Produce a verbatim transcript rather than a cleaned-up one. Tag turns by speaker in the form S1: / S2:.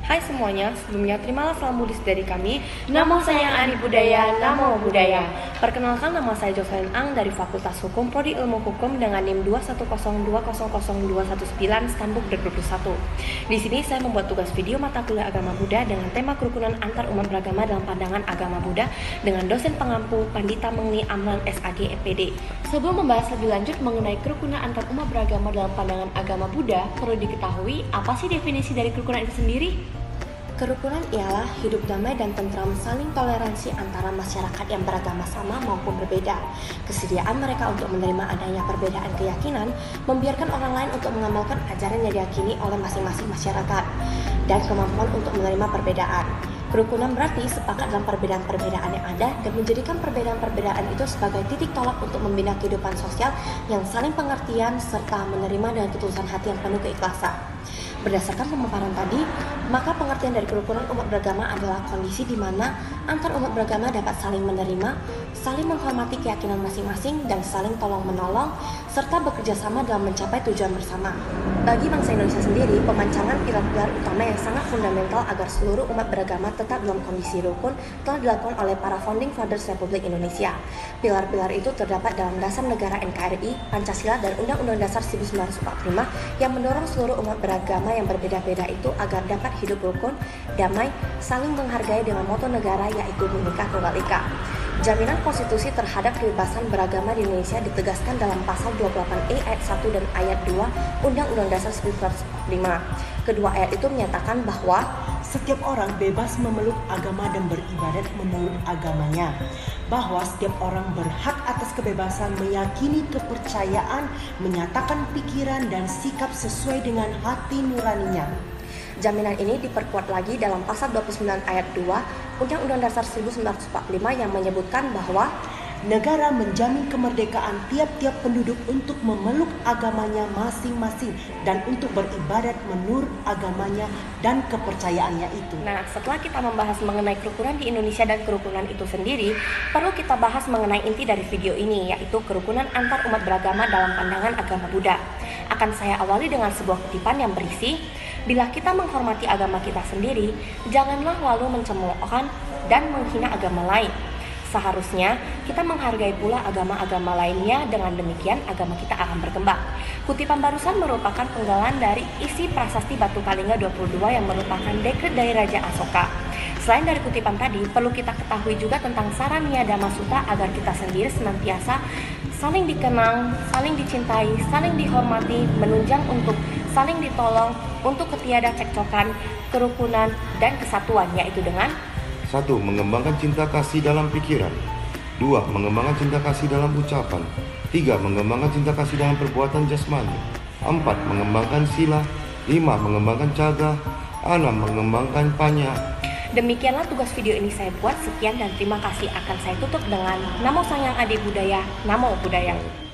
S1: Hai semuanya, sebelumnya terimalah salam Buddhis dari kami. Namo Sayang Adi Budaya, Namo Budaya. Perkenalkan, nama saya Jocelyn Ang dari Fakultas Hukum Prodi Ilmu Hukum dengan NIM dua satu nol dua nol nol dua satu sembilan Stambuk dua puluh satu. Di sini saya membuat tugas video mata kuliah agama Buddha dengan tema kerukunan antar umat beragama dalam pandangan agama Buddha dengan dosen pengampu Pandita Mengli Amlan S A G M P D. Sebelum membahas lebih lanjut mengenai kerukunan antar umat beragama dalam pandangan agama Buddha, perlu diketahui apa sih definisi dari kerukunan itu sendiri? Kerukunan ialah hidup damai dan tentram, saling toleransi antara masyarakat yang beragama sama maupun berbeda. Kesediaan mereka untuk menerima adanya perbedaan keyakinan, membiarkan orang lain untuk mengamalkan ajaran yang diyakini oleh masing-masing masyarakat, dan kemampuan untuk menerima perbedaan. Kerukunan berarti sepakat dalam perbedaan-perbedaan yang ada dan menjadikan perbedaan-perbedaan itu sebagai titik tolak untuk membina kehidupan sosial yang saling pengertian serta menerima dengan ketulusan hati yang penuh keikhlasan. Berdasarkan pemaparan tadi, maka pengertian dari kerukunan umat beragama adalah kondisi di mana antar umat beragama dapat saling menerima, saling menghormati keyakinan masing-masing, dan saling tolong-menolong, serta bekerja sama dalam mencapai tujuan bersama. Bagi bangsa Indonesia sendiri, pemancangan pilar-pilar utama yang sangat fundamental agar seluruh umat beragama tetap dalam kondisi rukun telah dilakukan oleh para founding fathers Republik Indonesia. Pilar-pilar itu terdapat dalam Dasar Negara N K R I, Pancasila, dan Undang-Undang Dasar seribu sembilan ratus empat puluh lima yang mendorong seluruh umat beragama yang berbeda-beda itu agar dapat hidup rukun, damai, saling menghargai dengan moto negara yaitu Bhinneka Tunggal Ika. Jaminan konstitusi terhadap kebebasan beragama di Indonesia ditegaskan dalam pasal dua puluh delapan E ayat satu dan ayat dua Undang-Undang Dasar seribu sembilan ratus empat puluh lima. Kedua ayat itu menyatakan bahwa
S2: setiap orang bebas memeluk agama dan beribadat menurut agamanya, bahwa setiap orang berhak atas kebebasan meyakini kepercayaan, menyatakan pikiran dan sikap sesuai dengan hati nuraninya.
S1: Jaminan ini diperkuat lagi dalam pasal dua puluh sembilan ayat dua Undang-Undang Dasar seribu sembilan ratus empat puluh lima yang menyebutkan bahwa
S2: negara menjamin kemerdekaan tiap-tiap penduduk untuk memeluk agamanya masing-masing dan untuk beribadat menurut agamanya dan kepercayaannya itu.
S1: Nah, setelah kita membahas mengenai kerukunan di Indonesia dan kerukunan itu sendiri, perlu kita bahas mengenai inti dari video ini, yaitu kerukunan antar umat beragama dalam pandangan agama Buddha. Akan saya awali dengan sebuah kutipan yang berisi, bila kita menghormati agama kita sendiri, janganlah lalu mencemoohkan dan menghina agama lain. Seharusnya kita menghargai pula agama-agama lainnya, dengan demikian agama kita akan berkembang. Kutipan barusan merupakan penggalan dari isi Prasasti Batu Kalingga dua puluh dua yang merupakan dekret dari Raja Asoka. Selain dari kutipan tadi, perlu kita ketahui juga tentang saran Niyadama Sutta agar kita sendiri senantiasa saling dikenang, saling dicintai, saling dihormati, menunjang untuk saling ditolong, untuk ketiada cekcokan, kerukunan, dan kesatuan, yaitu dengan
S3: satu. Mengembangkan cinta kasih dalam pikiran. Dua. Mengembangkan cinta kasih dalam ucapan. Tiga. Mengembangkan cinta kasih dalam perbuatan jasmani. Empat. Mengembangkan sila. Lima. Mengembangkan caga. Enam. Mengembangkan panya.
S1: Demikianlah tugas video ini saya buat. Sekian dan terima kasih. Akan saya tutup dengan Namo Sayang Adi Budaya, Namo Budaya.